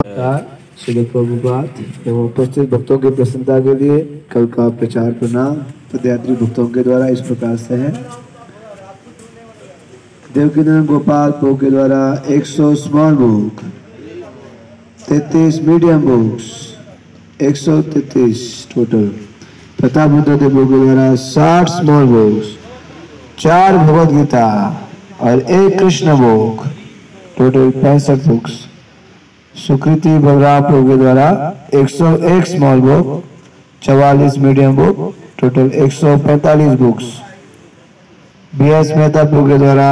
श्री प्रभुपाद एवं उपस्थित भक्तों की प्रसन्नता के लिए कल का प्रचार प्रणाम पदयात्री भक्तों के द्वारा इस प्रकार से है। देवकीनंदन गोपाल प्रभु के द्वारा 100 small book, 33 medium books, 133 total. Pratap Buddh Dev Prabhu के द्वारा 60 स्मॉल बुक्स, 4 भगवद गीता और 1 Krishna book, total 65 books. Sukriti Balram Prabhu के द्वारा 101 small book, 44 medium book, total 145 books. B S Mehta Prabhu के द्वारा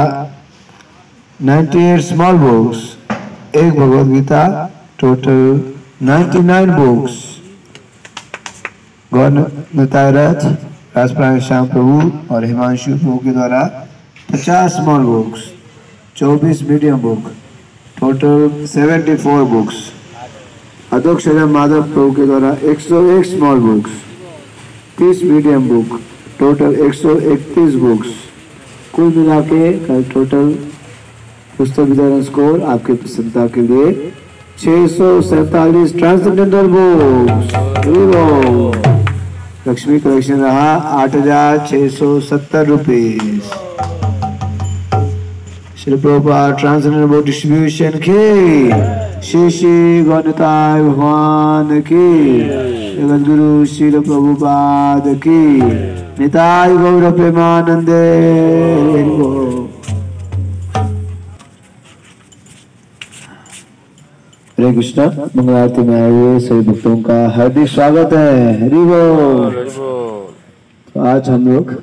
98 small books, 1 Bhagavad Gita, total 99 books. Gaur Nitai Rath Rajpran Shyam प्रभु और हिमांशु प्रभु के द्वारा 50 small books, 24 medium book, total 74 books. Adhokshar Madhav Prabhu के द्वारा 101 small books, 30 medium book, total 131 books. कुल मिला के टोटल पुस्तक वितरण स्कोर आपके प्रसन्नता के लिए 647 ट्रांसजेंडर बुक्स। लक्ष्मी कलेक्शन रहा 8,670 rupees. Shri Prabhupada transcendental book distribution की श्री गौरताय भगवान की, जगत गुरु श्री प्रभुपाद की निताय गौर प्रेमानंदे। हरे कृष्ण। मंगल आरती में आए हुए सभी भक्तों का हार्दिक स्वागत है। हरि बोल। तो आज हम लोग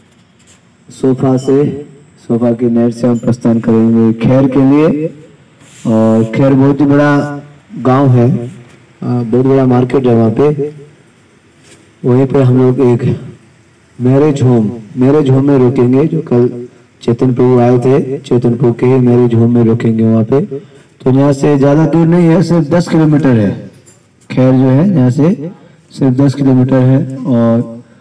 सोफा की नेट से हम प्रस्थान करेंगे खैर के लिए। और खैर बहुत ही बड़ा गांव है, बहुत बड़ा मार्केट है वहाँ पे। वहीं पे हम लोग एक मैरिज होम में रुकेंगे। जो कल चेतन प्रभु आए थे, चेतन प्रभु के मैरिज होम में रुकेंगे वहाँ पे। तो यहाँ से ज्यादा दूर नहीं है, सिर्फ 10 किलोमीटर है। खैर जो है यहाँ से सिर्फ 10 किलोमीटर है। और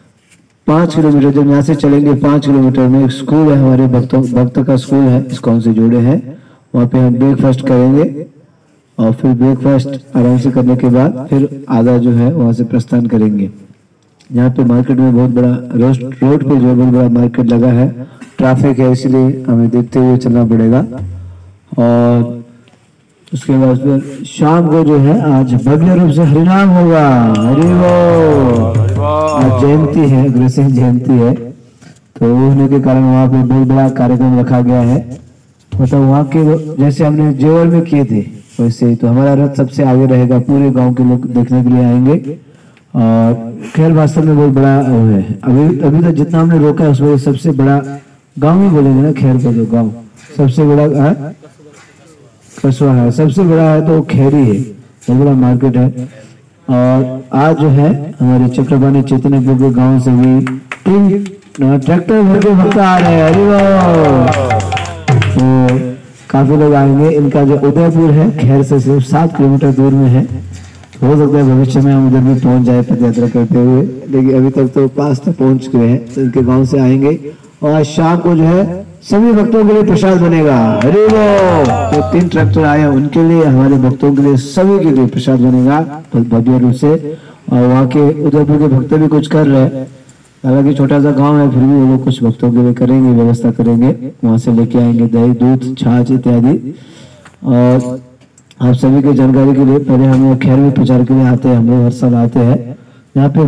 5 किलोमीटर जब यहाँ से चलेंगे 5 किलोमीटर में एक स्कूल है, हमारे भक्त का स्कूल है, इस्कॉन से जुड़े हैं। वहाँ पे हम ब्रेकफास्ट करेंगे और फिर ब्रेकफास्ट आराम से करने के बाद फिर आधा जो है वहाँ से प्रस्थान करेंगे। यहाँ पे मार्केट में बहुत बड़ा रोड पे जो बहुत बड़ा मार्केट लगा है, ट्रैफिक है, इसलिए हमें देखते हुए चलना पड़ेगा। और उसके बाद फिर शाम को जो है आज भव्य रूप से हरिनाम होगा। हरि बोल। आज जयंती है, अग्रसेन जयंती है, तो होने के कारण वहाँ पे बहुत बड़ा कार्यक्रम रखा गया है। मतलब वहाँ के जैसे हमने जेवर में किए थे वैसे ही। तो हमारा रथ सबसे आगे रहेगा, पूरे गांव के लोग देखने के लिए आएंगे। और खैर वास्तव में बहुत बड़ा है। अभी तक जितना हमने रोका है उसमें सबसे बड़ा गाँव ही बोलेंगे ना, खैर का जो गाँव सबसे बड़ा कस्बा है, सबसे बड़ा है तो खैरी है, बहुत बड़ा मार्केट है। और आज जो है हमारे चक्रवाणी चैतन्य प्रभु के गांव से भी ट्रैक्टर भर के भक्त आ रहे हैं। हरि तो काफी लोग आएंगे। इनका जो उदयपुर है खैर से सिर्फ 7 किलोमीटर दूर में है। हो सकता है भविष्य में हम उधर भी पहुंच जाए पदयात्रा करते हुए, लेकिन अभी तक तो पास तक पहुंच गए हैं। तो इनके गांव से आएंगे और आज शाम को जो है सभी भक्तों के लिए प्रसाद बनेगा। हरि बोल। तो 3 ट्रैक्टर आए उनके लिए, हमारे भक्तों के लिए, सभी के लिए प्रसाद बनेगा भव्य रूप से। और वहाँ के उदयपुर के भक्त भी कुछ कर रहे हैं, हालांकि छोटा सा गांव है, फिर भी वो लोग कुछ भक्तों के लिए करेंगे, व्यवस्था करेंगे। वहां से लेके आएंगे दही, दूध, छाछ इत्यादि। और आप सभी की जानकारी के लिए पहले हम लोग खैर में प्रचार के लिए आते हैं, हम लोग हर साल आते हैं यहाँ पे।